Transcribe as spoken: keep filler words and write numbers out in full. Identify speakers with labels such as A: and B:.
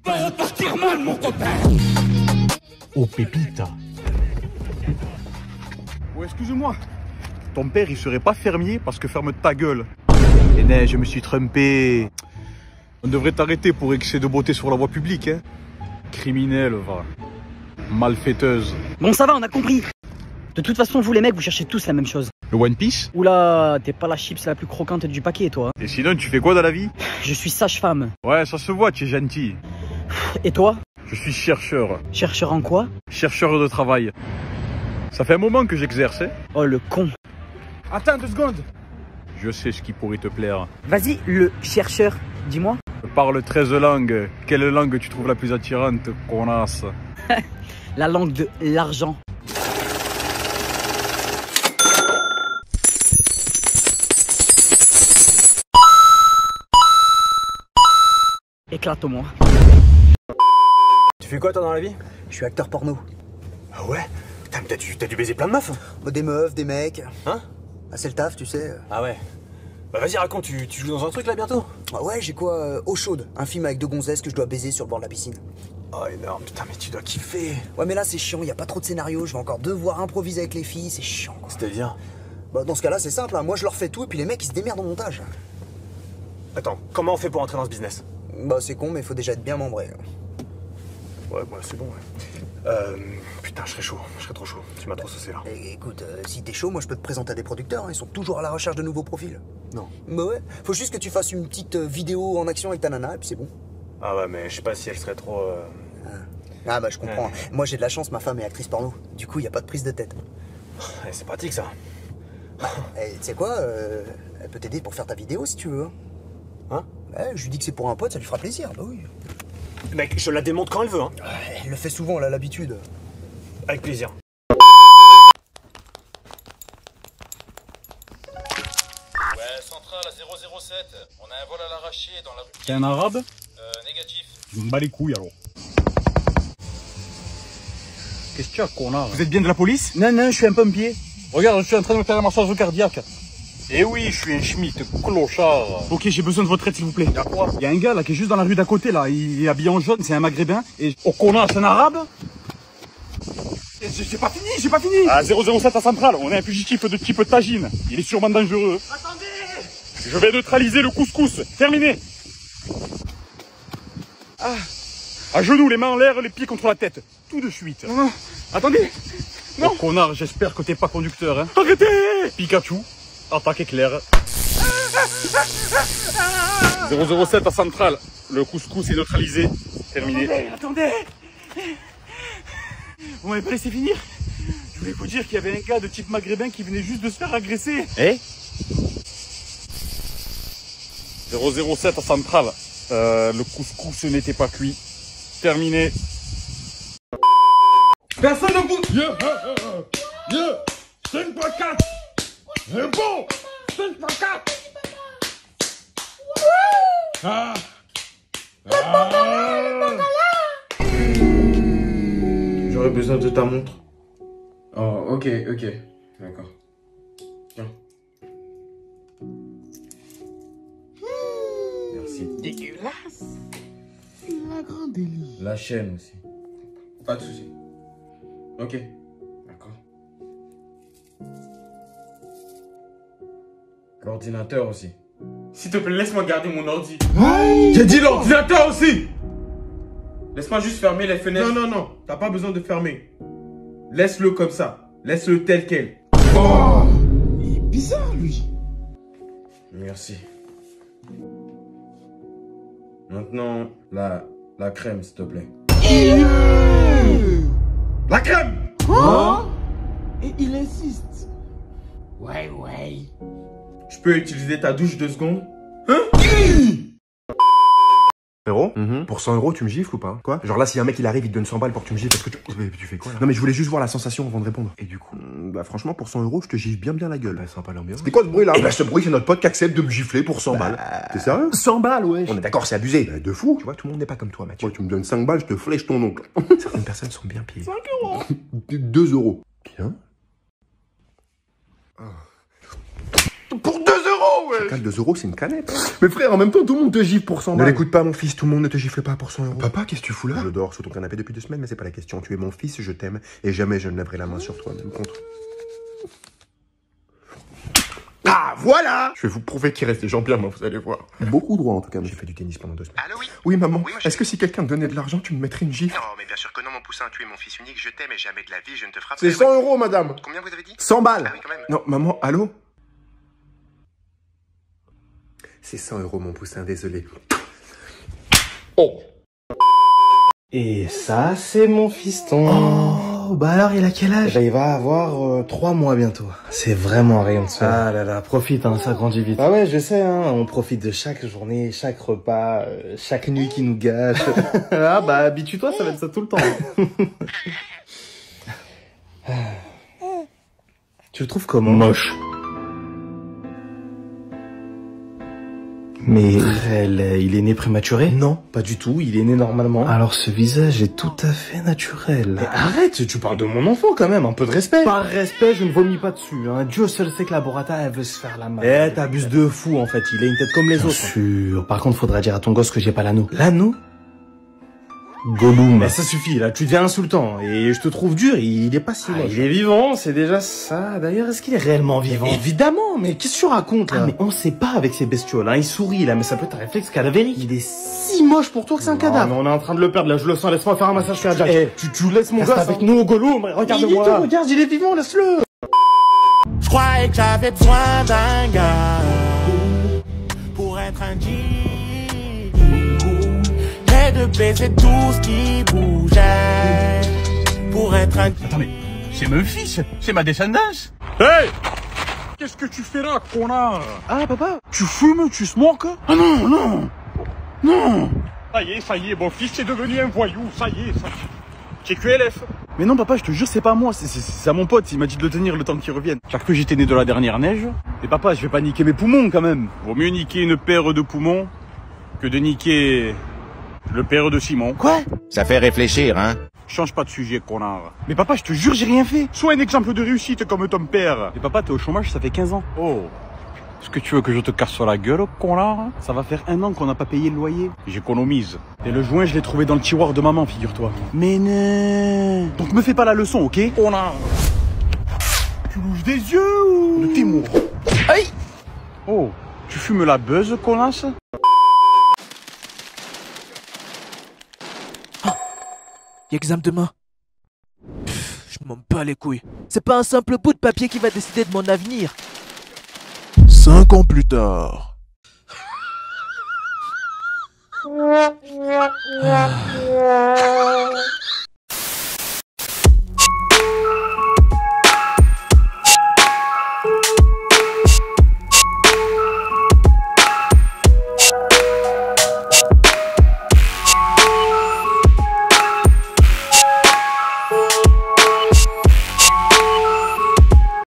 A: Va repartir mal, mon copain.
B: Oh, pépita.
C: Oh, excuse-moi. Ton père, il serait pas fermier parce que ferme ta gueule. Et non, je me suis trompé. On devrait t'arrêter pour excès de beauté sur la voie publique, hein. Criminel, va. Malfaiteuse.
D: Bon, ça va, on a compris. De toute façon, vous les mecs, vous cherchez tous la même chose.
C: Le One Piece?
D: Oula, t'es pas la chips la plus croquante du paquet, toi.
C: Et sinon, tu fais quoi dans la vie?
D: Je suis sage-femme.
C: Ouais, ça se voit, tu es gentil.
D: Et toi?
C: Je suis chercheur.
D: Chercheur en quoi?
C: Chercheur de travail. Ça fait un moment que j'exerce, hein.
D: Oh, le con.
C: Attends deux secondes. Je sais ce qui pourrait te plaire.
D: Vas-y, le chercheur, dis-moi.
C: Je parle treize langues. Quelle langue tu trouves la plus attirante, connasse?
D: La langue de l'argent. Éclate-moi.
E: Tu fais quoi toi dans la vie?
F: Je suis acteur porno.
E: Ah ouais? Putain, mais t'as dû, t'as dû baiser plein de meufs.
F: Bah, des meufs, des mecs.
E: Hein?
F: Ah, c'est le taf, tu sais.
E: Ah ouais. Bah vas-y, raconte, tu, tu joues dans un truc là bientôt?
F: Ah ouais, j'ai quoi euh, Eau chaude, un film avec deux gonzesses que je dois baiser sur le bord de la piscine.
E: Oh énorme, putain, mais tu dois kiffer.
F: Ouais, mais là c'est chiant, y a pas trop de scénario, je vais encore devoir improviser avec les filles, c'est chiant quoi.
E: C'est-à-dire?
F: Bah dans ce cas-là c'est simple, hein. Moi je leur fais tout et puis les mecs ils se démerdent au montage.
E: Attends, comment on fait pour entrer dans ce business?
F: Bah c'est con mais faut déjà être bien membré.
E: Ouais, ouais, c'est bon, ouais. Euh... Putain, je serais chaud, je serais trop chaud. Tu m'as trop saucé là.
F: Et, écoute, euh, si t'es chaud, moi je peux te présenter à des producteurs, hein. Ils sont toujours à la recherche de nouveaux profils.
E: Non.
F: Bah ouais, faut juste que tu fasses une petite euh, vidéo en action avec ta nana et puis c'est bon.
E: Ah ouais, mais je sais pas si elle serait trop... Euh...
F: Ah bah je comprends,
E: Ouais.
F: Moi j'ai de la chance, ma femme est actrice porno. Du coup y a pas de prise de tête.
E: Ouais, c'est pratique ça.
F: Et tu sais quoi, euh, elle peut t'aider pour faire ta vidéo si tu veux.
E: Hein?
F: Ouais, je lui dis que c'est pour un pote, ça lui fera plaisir, bah oui.
E: Mec, je la démonte quand elle veut, hein.
F: Elle le fait souvent, elle a l'habitude.
E: Avec plaisir.
G: Ouais, centrale à zéro zéro sept. On a un vol à l'arraché dans la rue.
C: T'es un arabe?
G: Euh, négatif.
C: Je me bats les couilles alors. Qu'est-ce que tu as, connard? Vous êtes bien de la police? Non, non, je suis un pompier. Regarde, je suis en train de me faire un massage cardiaque. Eh oui, je suis un schmitt, clochard. Ok, j'ai besoin de votre aide, s'il vous plaît. Y'a quoi? Il y a un gars là qui est juste dans la rue d'à côté là. Il est habillé en jaune, c'est un maghrébin. Et oh connard, c'est un arabe? J'ai pas fini, j'ai pas fini. À zéro zéro sept à Centrale, on est un fugitif de type tagine. Il est sûrement dangereux. Attendez! Je vais neutraliser le couscous. Terminé. Ah. À genoux, les mains en l'air, les pieds contre la tête. Tout de suite. Non, non. Attendez. Non. Oh, connard, j'espère que t'es pas conducteur, hein. Arrêtez! Pikachu, attaque éclair. zéro zéro sept à Centrale, le couscous est neutralisé. Terminé. Attendez, attendez. Vous m'avez pas laissé finir? Je voulais vous dire qu'il y avait un gars de type maghrébin qui venait juste de se faire agresser. Eh? zéro zéro sept à Centrale, euh, le couscous n'était pas cuit. Terminé.
A: Personne ne bouge. Yeah, yeah, yeah. cinq point quatre. C'est bon. cinq point quatre. Ah. Ah.
H: J'aurais besoin de ta montre. Oh, ok, ok. D'accord. Tiens. Merci.
A: Dégueulasse. La grande délit.
H: La chaîne aussi. Pas de soucis. Ok. D'accord. L'ordinateur aussi. S'il te plaît, laisse-moi garder mon ordi.
A: J'ai dit l'ordinateur aussi.
H: Laisse-moi juste fermer les fenêtres.
A: Non, non, non. T'as pas besoin de fermer. Laisse-le comme ça. Laisse-le tel quel. Oh, il est bizarre, lui.
H: Merci. Maintenant, la, la crème, s'il te plaît.
A: La crème.
H: Hein?
A: Et il insiste. Ouais, ouais.
H: Je peux utiliser ta douche deux secondes? Hein?
I: Frérot,
H: Mhm.
I: pour cent euros, tu me gifles ou pas? Quoi? Genre là, si un mec il arrive, il te donne cent balles pour que tu me gifles, est-ce que tu... Mais tu fais quoi là? Non mais je voulais juste voir la sensation avant de répondre. Et du coup, bah franchement, pour cent euros, je te gifle bien bien la gueule. Bah sympa l'ambiance. C'était quoi ce bruit là? Eh bah ce bruit, c'est notre pote qui accepte de me gifler pour cent balles. T'es sérieux?
F: cent balles, ouais.
I: On est d'accord, c'est abusé. Bah, de fou. Tu vois, tout le monde n'est pas comme toi, Mathieu. Moi, tu me donnes cinq balles, je te flèche ton oncle. Certaines personnes sont bien payées. cinq euros. deux euros. Bien. Pour deux euros, ouais. Chacal, deux euros, c'est une canette. Mais frère, en même temps, tout le monde te gifle pour cent balles. Ne l'écoute pas, mon fils, tout le monde ne te gifle pas pour cent euros. Papa, qu'est-ce que tu fous là? Je dors sous ton canapé depuis deux semaines, mais c'est pas la question. Tu es mon fils, je t'aime, et jamais je ne lèverai la main sur toi, même contre. Ah, voilà! Je vais vous prouver qu'il reste des gens bien, moi, vous allez voir. Beaucoup droit, en tout cas. J'ai fait du tennis pendant deux semaines. Allô, oui? Oui, maman. Oui, est-ce que si quelqu'un te donnait de l'argent, tu me mettrais une gifle? Non, mais bien sûr que non, mon poussin. Tu es mon fils unique, je t'aime et jamais de la vie, je ne te frapperai. C'est cent euros, madame. Combien vous avez dit? cent balles. Ah oui, quand même. Non, maman, allô? C'est cent euros, mon poussin, désolé. Oh!
H: Et ça, c'est mon fiston.
J: Oh, bah alors, il a quel âge?
H: Eh ben, il va avoir euh, trois mois bientôt. C'est vraiment un rayon de soleil.
J: Ah là là, profite, hein, ça grandit vite.
H: Ah ouais, je sais, hein, on profite de chaque journée, chaque repas, euh, chaque nuit qui nous gâche.
J: Ah bah, habitue-toi, ça va être ça tout le temps.
H: Tu le trouves comment?
J: Moche. Mais elle, il est né prématuré?
H: Non, pas du tout, il est né normalement.
J: Alors ce visage est tout à fait naturel.
H: Mais arrête, tu parles de mon enfant quand même, un peu de respect.
J: Par respect, je ne vomis pas dessus, hein. Dieu seul sait que la burrata, elle veut se faire la main.
H: Eh, t'abuses de fou en fait, il a une tête comme les
J: Bien
H: autres.
J: sûr. Par contre, faudrait dire à ton gosse que j'ai pas l'anneau.
H: L'anneau?
J: Gollum.
H: Mais ça suffit, là, tu deviens insultant. Et je te trouve dur, il est pas si moche.
J: Ah, il est vivant, c'est déjà ça. D'ailleurs, est-ce qu'il est réellement vivant?
H: Évidemment, mais qu'est-ce que tu racontes, là?
J: Ah, mais on sait pas avec ces bestioles, hein. Il sourit, là, mais ça peut être un réflexe cadavérique.
H: Il est si moche pour toi que c'est un
J: non,
H: cadavre.
J: mais on est en train de le perdre, là, je le sens, laisse-moi faire un massage cardiaque.
H: Eh, tu, tu laisses mon
J: Reste
H: gosse
J: avec
H: hein.
J: nous, Gollum, regarde-moi.
H: Il te regarde, il est vivant, laisse-le.
K: Je croyais que j'avais besoin d'un gars pour être un G. Et de baiser tout ce qui bougeait pour être un...
C: Attends, mais c'est mon fils, c'est ma descendance. Hey! Qu'est-ce que tu fais là, connard?
J: Ah, papa?
C: Tu fumes, tu smokes? Ah non, non, non. Ça y est, ça y est, mon fils est devenu un voyou, ça y est, ça y est. J'ai Q L F.
J: Mais non, papa, je te jure, c'est pas moi, c'est à mon pote, il m'a dit de le tenir le temps qu'il revienne.
C: Car que j'étais né de la dernière neige.
J: Mais papa, je vais pas niquer mes poumons quand même.
C: Vaut mieux niquer une paire de poumons que de niquer le père de Simon.
J: Quoi?
L: Ça fait réfléchir, hein?
C: Change pas de sujet, connard.
J: Mais papa, je te jure, j'ai rien fait.
C: Sois un exemple de réussite comme ton père.
J: Mais papa, t'es au chômage, ça fait quinze ans.
C: Oh. Est-ce que tu veux que je te casse la gueule, connard?
J: Ça va faire un an qu'on n'a pas payé le loyer.
C: J'économise.
J: Et le joint, je l'ai trouvé dans le tiroir de maman, figure-toi. Mais non. Donc me fais pas la leçon, ok?
C: Connard. Tu louches des yeux ou...
J: Le Timour.
C: Aïe. Oh. Tu fumes la buzz, connasse?
M: Y'a examen demain. Pff, je m'en bats les couilles. C'est pas un simple bout de papier qui va décider de mon avenir.
N: Cinq ans plus tard.
M: Ah.